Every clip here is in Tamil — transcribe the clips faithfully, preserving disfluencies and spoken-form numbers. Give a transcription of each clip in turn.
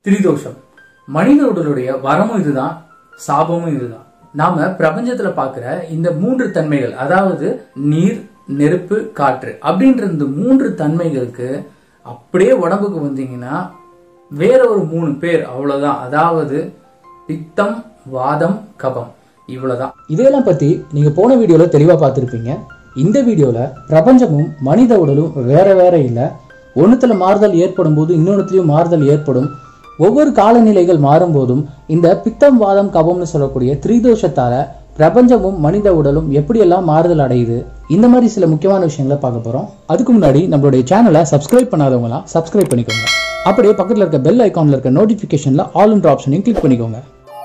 திரிதோஷம் மனித உடலுடைய வரமும் இதுதான், சாபமும் இதுதான். நாம பிரபஞ்சத்துல பாக்குற இந்த மூன்று தன்மைகள், அதாவது நீர், நெருப்பு, காற்று அப்படின்ற இந்த மூன்று தன்மைகளுக்கு அப்படியே உடம்புக்கு வந்தீங்கன்னா வேற ஒரு மூணு பேர், அவ்வளவுதான். அதாவது பித்தம், வாதம், கபம், இவ்வளவுதான். இதெல்லாம் பத்தி நீங்க போன வீடியோல தெளிவா பார்த்திருப்பீங்க. இந்த வீடியோல பிரபஞ்சமும் மனித உடலும் வேற வேற இல்ல, ஒண்ணுத்துல மாறுதல் ஏற்படும் போது இன்னொன்னுலயும் மாறுதல் ஏற்படும். ஒவ்வொரு காலநிலைகள் மாறும் போதும் இந்த பித்தம், வாதம், கபம்னு சொல்லக்கூடிய திரிதோஷத்தால பிரபஞ்சமும் மனித உடலும் எப்படியெல்லாம் மாறுதல் அடையுது, இந்த மாதிரி சில முக்கியமான விஷயங்களை பார்க்க போறோம். அதுக்கு முன்னாடி நம்மளுடைய சேனலை சப்ஸ்கிரைப் பண்ணாதவங்களாம் சப்ஸ்கிரைப் பண்ணிக்கோங்க. அப்படியே பக்கத்துல இருக்க பெல் ஐகான்ல இருக்க நோட்டிபிகேஷன்ல ஆல் என்ற ஆப்ஷனையும் கிளிக் பண்ணிக்கோங்க.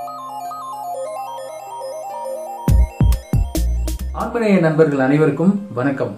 ஆன்மீக நண்பர்கள் அனைவருக்கும் வணக்கம்.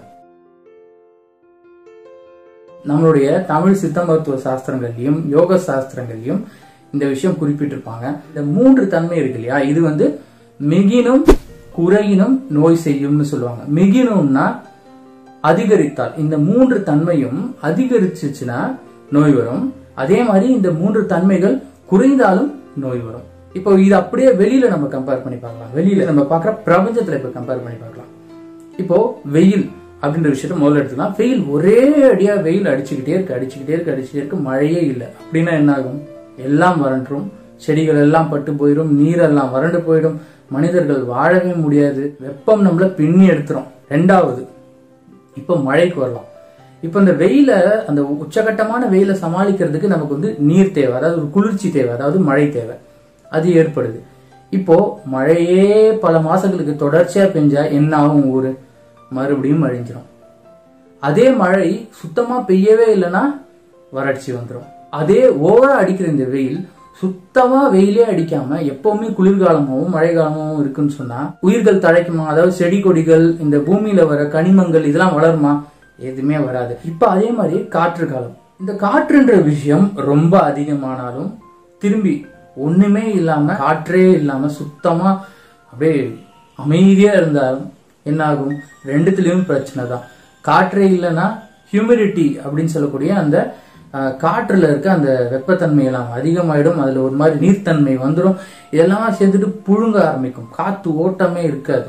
நம்மளுடைய தமிழ் சித்த மருத்துவ சாஸ்திரங்கள்லயும் யோக சாஸ்திரங்கள்லயும் இந்த விஷயம் குறிப்பிட்டிருப்பாங்க. இந்த மூன்று தன்மை இருக்கு இல்லையா, இது வந்து மிகினும் குறையினும் நோய் செய்யும்னு சொல்லுவாங்க. மிகினும்னா அதிகரித்தால், இந்த மூன்று தன்மையும் அதிகரிச்சுச்சுன்னா நோய் வரும். அதே மாதிரி இந்த மூன்று தன்மைகள் குறைந்தாலும் நோய் வரும். இப்போ இது அப்படியே வெளியில நம்ம கம்பேர் பண்ணி பார்க்கலாம். வெளியில நம்ம பார்க்குற பிரபஞ்சத்துல இப்ப கம்பேர் பண்ணி பார்க்கலாம். இப்போ வெயில் அப்படின்ற விஷயத்த முதல்ல எடுத்துக்கலாம். வெயில் ஒரே அடியா வெயில் அடிச்சுக்கிட்டே இருக்கு அடிச்சுக்கிட்டே இருக்கு அடிச்சுட்டே இருக்கு மழையே இல்லை அப்படின்னா என்ன ஆகும்? எல்லாம் வறண்டும், செடிகள் எல்லாம் பட்டு போயிடும், நீரெல்லாம் வறண்டு போயிடும், மனிதர்கள் வாழவே முடியாது, வெப்பம் நம்மள பின்னி எடுத்துரும். ரெண்டாவது, இப்போ மழைக்கு வரலாம். இப்ப இந்த வெயில, அந்த உச்சகட்டமான வெயில சமாளிக்கிறதுக்கு நமக்கு வந்து நீர் தேவை, அதாவது ஒரு குளிர்ச்சி தேவை, அதாவது மழை தேவை. அது ஏற்படுது. இப்போ மழையே பல மாசங்களுக்கு தொடர்ச்சியா பெஞ்சா என்ன ஆகும்? ஊரு மறுபடியும் அழிஞ்சிடும். அதே மழை சுத்தமா பெய்யவே இல்லைன்னா வறட்சி வந்துடும். அதே ஓவரா அடிக்கிற இந்த வெயில் சுத்தமா வெயிலே அடிக்காம எப்பவுமே குளிர்காலமாவும் மழை காலமாவும் இருக்குன்னு சொன்னா உயிர்கள் தழைக்குமா? அதாவது செடி கொடிகள், இந்த பூமியில வர கனிமங்கள் இதெல்லாம் வளருமா? எதுவுமே வராது. இப்ப அதே மாதிரி காற்று காலம். இந்த காற்றுன்ற விஷயம் ரொம்ப அதிகமானாலும் திரும்பி ஒண்ணுமே இல்லாம, காற்றே இல்லாம சுத்தமா அப்படியே அமைதியா இருந்தாலும் என்ன ஆகும்? ரெண்டுத்திலயும் பிரச்சனை தான். காற்றே இல்லைன்னா ஹியூமிடிட்டி அப்படின்னு சொல்லக்கூடிய அந்த காற்றுல இருக்க அந்த வெப்பத்தன்மை எல்லாம் அதிகமாயிடும். அதுல ஒரு மாதிரி நீர்த்தன்மை வந்துடும். இதெல்லாம் சேர்ந்துட்டு புழுங்க ஆரம்பிக்கும். காத்து ஓட்டமே இருக்காது.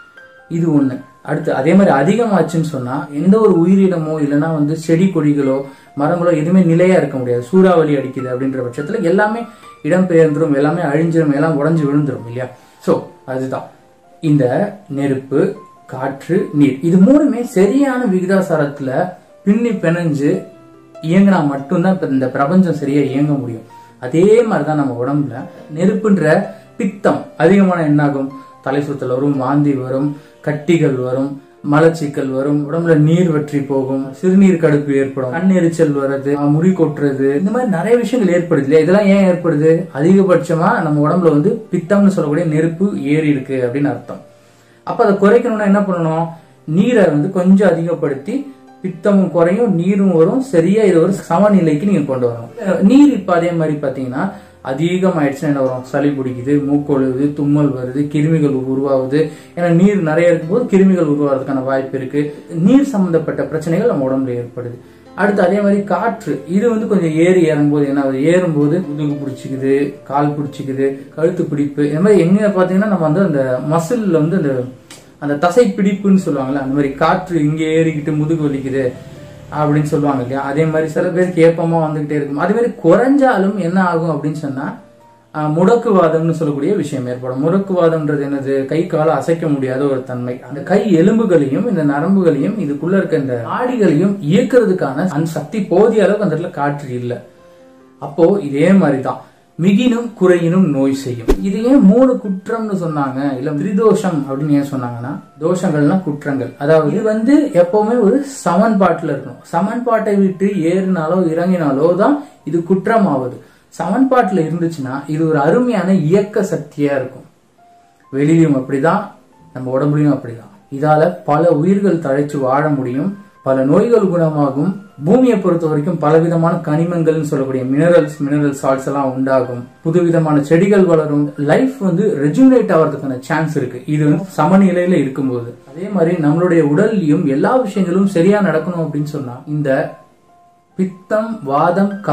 இது ஒண்ணு. அடுத்து அதே மாதிரி அதிகமாச்சுன்னு சொன்னா எந்த ஒரு உயிரினமோ இல்லைன்னா வந்து செடி கொடிகளோ மரங்களோ எதுவுமே நிலையா இருக்க முடியாது. சூறாவளி அடிக்குது அப்படின்ற பட்சத்துல எல்லாமே இடம்பெயர்ந்துரும், எல்லாமே அழிஞ்சிரும், எல்லாம் உடஞ்சு விழுந்துரும் இல்லையா? சோ அதுதான் இந்த நெருப்பு, காற்று, நீர், இது மூணுமே சரியான விகிதாசாரத்துல பின்னி பிணைஞ்சு இயங்கினா மட்டும்தான் இந்த பிரபஞ்சம் சரியா இயங்க முடியும். அதே மாதிரிதான் நம்ம உடம்புல நெருப்புன்ற பித்தம் அதிகமான என்னாகும்? தலை சுத்தல் வரும், வாந்தி வரும், கட்டிகள் வரும், மலச்சிக்கல் வரும், உடம்புல நீர் வற்றி போகும், சிறுநீர் கடுப்பு ஏற்படும், கண் எரிச்சல் வர்றது, முடி கொட்டுறது, இந்த மாதிரி நிறைய விஷயங்கள் ஏற்படுது இல்லையா? இதெல்லாம் ஏன் ஏற்படுது? அதிகபட்சமா நம்ம உடம்புல வந்து பித்தம்னு சொல்லக்கூடிய நெருப்பு ஏறி இருக்கு அப்படின்னு அர்த்தம். அப்ப அதை குறைக்கணும்னா என்ன பண்ணணும்? நீரை வந்து கொஞ்சம் அதிகப்படுத்தி பித்தமும் குறையும், நீரும் வரும், சரியா இது ஒரு சமநிலைக்கு நீங்க கொண்டு வரணும். நீர் இப்ப அதே மாதிரி பாத்தீங்கன்னா அதிகமாயிடுச்சுன்னா என்ன வரும்? சளி பிடிக்குது, மூக்கொழுகுது, தும்மல் வருது, கிருமிகள் உருவாகுது. ஏன்னா நீர் நிறைய இருக்கும்போது கிருமிகள் உருவாகிறதுக்கான வாய்ப்பு இருக்கு. நீர் சம்பந்தப்பட்ட பிரச்சனைகள் நம்ம உடம்புல ஏற்படுது. அடுத்து அதே மாதிரி காற்று, இது வந்து கொஞ்சம் ஏறி இறங்கும்போது என்ன ஆகுது? ஏறும்போது முதுகு பிடிச்சிக்குது, கால் பிடிச்சிக்குது, கழுத்து பிடிப்பு, இந்த மாதிரி எங்க பாத்தீங்கன்னா நம்ம வந்து அந்த மசில்ல வந்து அந்த அந்த தசை பிடிப்புன்னு சொல்லுவாங்கல்ல, அந்த மாதிரி காற்று இங்கே ஏறிக்கிட்டு முதுகு வலிக்குது அப்படின்னு சொல்லுவாங்க இல்லையா? அதே மாதிரி சில பேருக்கு ஏப்பமா வந்துகிட்டே இருக்கும். அதே மாதிரி குறைஞ்சாலும் என்ன ஆகும் அப்படின்னு சொன்னா முடக்குவாதம்னு சொல்லக்கூடிய விஷயம் ஏற்படும். முடக்குவாதம்ன்றது என்னது? கை காலை அசைக்க முடியாத ஒரு தன்மை. அந்த கை எலும்புகளையும் இந்த நரம்புகளையும் இதுக்குள்ள இருக்க இந்த ஆடிகளையும் இயக்குறதுக்கான அந்த சக்தி போதிய அளவுக்கு அந்த இடத்துல காற்று இல்லை. அப்போ இதே மாதிரிதான் மிகினும் குறையினும் நோய் செய்யும். இது ஏன் மூணு குற்றம்னு சொன்னாங்க? இல்ல திரிதோஷம் அப்படின்னு ஏன் சொன்னாங்கன்னா, தோஷங்கள்னா குற்றங்கள். அதாவது இது வந்து எப்பவுமே ஒரு சமன்பாட்டுல இருக்கணும். சமன்பாட்டை விட்டு ஏறினாலோ இறங்கினாலோ தான் இது குற்றம் ஆகுது. சமன்பாட்டுல இருந்துச்சுன்னா இது ஒரு அருமையான இயக்க சக்தியா இருக்கும். வெளியிலும் அப்படிதான், நம்ம உடம்புலையும் அப்படிதான். இதால பல உயிர்கள் தழைச்சு வாழ முடியும், பல நோய்கள் குணமாகும். பூமியை பொறுத்த வரைக்கும் பலவிதமான கனிமங்கள் சொல்லக்கூடிய மினரல்ஸ் மினரல் சால்ட்ஸ் எல்லாம் உண்டாகும். புதுவிதமான செடிகள் வளரும். லைஃப் வந்து ரெஜுனேட் ஆகிறதுக்கான சான்ஸ் இருக்கு, இது வந்து சமநிலையில இருக்கும்போது. அதே மாதிரி நம்மளுடைய உடல்லையும் எல்லா விஷயங்களும் சரியா நடக்கணும் அப்படின்னு சொன்னா இந்த பித்தம், வாதம், கபம்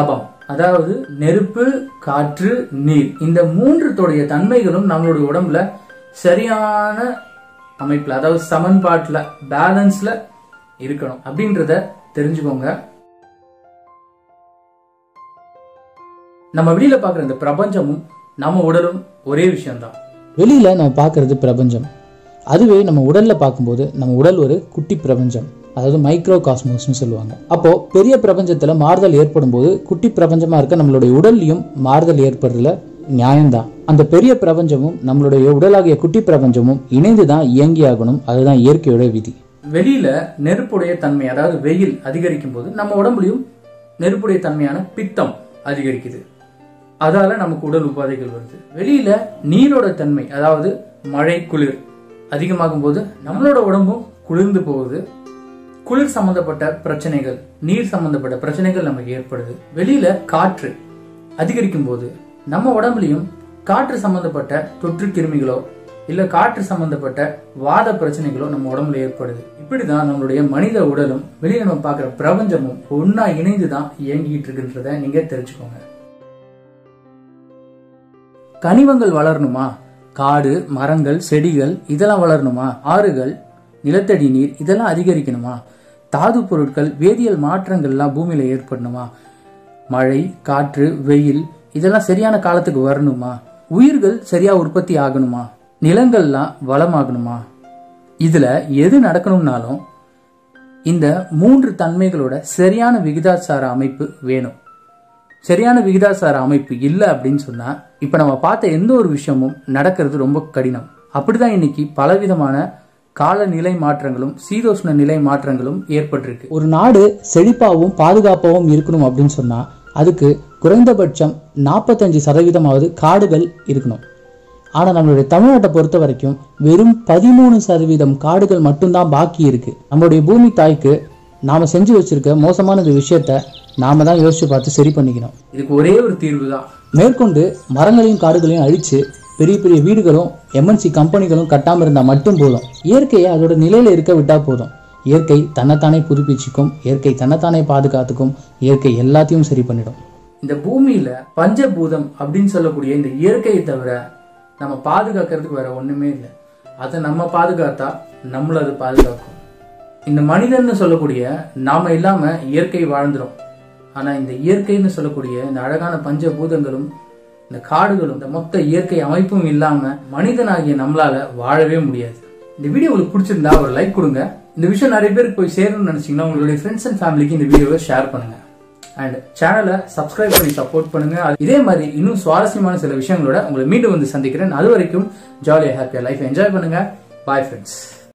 அதாவது நெருப்பு, காற்று, நீர், இந்த மூன்றுடைய தன்மைகளும் நம்மளுடைய உடம்புல சரியான அமைப்புல, அதாவது சமன்பாட்டுல, பேலன்ஸ்ல இருக்கணும் அப்படின்றத தெரிஞ்சுக்கோங்க. நம்ம வெளியில பாக்குற இந்த பிரபஞ்சமும் நம்ம உடலும் ஒரே விஷயம்தான். வெளியில நம்ம பார்க்கறது பிரபஞ்சம், அதுவே நம்ம உடல்ல பார்க்கும்போது நம்ம உடல் ஒரு குட்டி பிரபஞ்சம், அதாவது மைக்ரோ காஸ்மோஸ்னு சொல்லுவாங்க. அப்போ பெரிய பிரபஞ்சத்துல மாறுதல் ஏற்படும் போது குட்டி பிரபஞ்சமா இருக்க நம்மளுடைய உடல்லையும் மாறுதல் ஏற்படுறதுல நியாயம்தான். அந்த பெரிய பிரபஞ்சமும் நம்மளுடைய உடலாகிய குட்டி பிரபஞ்சமும் இணைந்துதான் இயங்கியாகணும். அதுதான் இயற்கையோட விதி. வெளியில நெருப்புடைய தன்மை, அதாவது வெயில் அதிகரிக்கும் போது நம்ம உடம்புலயும் நெருப்புடைய தன்மையான பித்தம் அதிகரிக்குது. அதால நமக்கு உடல் உபாதைகள் வருது. வெளியில நீரோட தன்மை, அதாவது மழை, குளிர் அதிகமாகும் போது நம்மளோட உடம்பும் குளிர்ந்து போகுது. குளிர் சம்பந்தப்பட்ட பிரச்சனைகள், நீர் சம்பந்தப்பட்ட பிரச்சனைகள் நமக்கு ஏற்படுது. வெளியில காற்று அதிகரிக்கும் போது நம்ம உடம்புலயும் காற்று சம்பந்தப்பட்ட தொற்று கிருமிகளோ இல்ல காற்று சம்பந்தப்பட்ட வாத பிரச்சனைகளோ நம்ம உடம்புல ஏற்படுது. இப்படிதான் நம்மளுடைய மனித உடலும் வெளியில நம்ம பாக்குற பிரபஞ்சமும் ஒன்னா இணைந்துதான் இயங்கிட்டு இருக்குன்றத நீங்க தெரிஞ்சுக்கோங்க. கனிமங்கள் வளரணுமா, காடு, மரங்கள், செடிகள் இதெல்லாம் வளரணுமா, ஆறுகள், நிலத்தடி நீர் இதெல்லாம் அதிகரிக்கணுமா, தாது பொருட்கள், வேதியியல் மாற்றங்கள்லாம் பூமியில ஏற்படணுமா, மழை, காற்று, வெயில் இதெல்லாம் சரியான காலத்துக்கு வரணுமா, உயிர்கள் சரியா உற்பத்தி ஆகணுமா, நிலங்கள்லாம் வளமாகணுமா, இதுல எது நடக்கணும்னாலும் இந்த மூன்று தன்மைகளோட சரியான விகிதாசார அமைப்பு வேணும். சரியான விகிதாசார அமைப்பு இல்லை அப்படின்னு சொன்னா இப்ப நம்ம பார்த்த எந்த ஒரு விஷயமும் நடக்கிறது ரொம்ப கடினம். அப்படிதான் இன்னைக்கு பலவிதமான காலநிலை மாற்றங்களும் சீதோஷ்ண நிலை மாற்றங்களும் ஏற்பட்டிருக்கு. ஒரு நாடு செழிப்பாகவும் பாதுகாப்பாகவும் இருக்கணும் அப்படின்னு சொன்னா அதுக்கு குறைந்தபட்சம் நாற்பத்தஞ்சு சதவீதமாவது காடுகள் இருக்கணும். ஆனா நம்மளுடைய தமிழ்நாட்டை பொறுத்த வரைக்கும் வெறும் பதிமூணு சதவீதம் காடுகள் மட்டும்தான் பாக்கி இருக்கு. நம்மளுடைய பூமி தாய்க்கு நாம செஞ்சு வச்சிருக்க மோசமான இந்த விஷயத்த நாம தான் யோசிச்சு பார்த்து சரி பண்ணிக்கணும். இதுக்கு ஒரே ஒரு தீர்வு தான். மேற்கொண்டு மரங்களையும் காடுகளையும் அழிச்சு பெரிய பெரிய வீடுகளும் எம்என்சி கம்பெனிகளும் கட்டாம இருந்தா மட்டும் போதும். இயற்கையை அதோட நிலையில இருக்க விட்டா போதும். இயற்கை தன்னைத்தானே புதுப்பிச்சுக்கும், இயற்கை தன்னைத்தானே பாதுகாத்துக்கும், இயற்கை எல்லாத்தையும் சரி பண்ணிடும். இந்த பூமியில பஞ்சபூதம் அப்படின்னு சொல்லக்கூடிய இந்த இயற்கையை தவிர நம்ம பாதுகாக்கிறதுக்கு வேற ஒண்ணுமே இல்லை. அதை நம்ம பாதுகாத்தா நம்மள அது பாதுகாக்கும். இந்த மனிதன்னு சொல்லக்கூடிய நாம இல்லாம இயற்கை வாழ்ந்துரும். ஆனா இந்த இயற்கைன்னு சொல்லக்கூடிய இந்த அழகான பஞ்சபூதங்களும் இந்த காடுகளும் இந்த மொத்த இயற்கை அமைப்பும் இல்லாம மனிதனாகிய நம்மளால வாழவே முடியாது. இந்த வீடியோ உங்களுக்கு பிடிச்சிருந்தா ஒரு லைக் கொடுங்க. இந்த விஷயம் நிறைய பேருக்கு போய் சேரணும்னு நினைச்சீங்கன்னா உங்களுடைய ஃப்ரெண்ட்ஸ் அண்ட் ஃபேமிலிக்கு இந்த வீடியோவை ஷேர் பண்ணுங்க. அண்ட் சேனலை சப்ஸ்கிரைப் பண்ணி சப்போர்ட் பண்ணுங்க. இதே மாதிரி இன்னும் சுவாரஸ்யமான சில விஷயங்களோட உங்களை மீண்டும் வந்து சந்திக்கிறேன். அது வரைக்கும் ஜாலியா ஹாப்பியா லைஃப் என்ஜாய் பண்ணுங்க. Bye friends.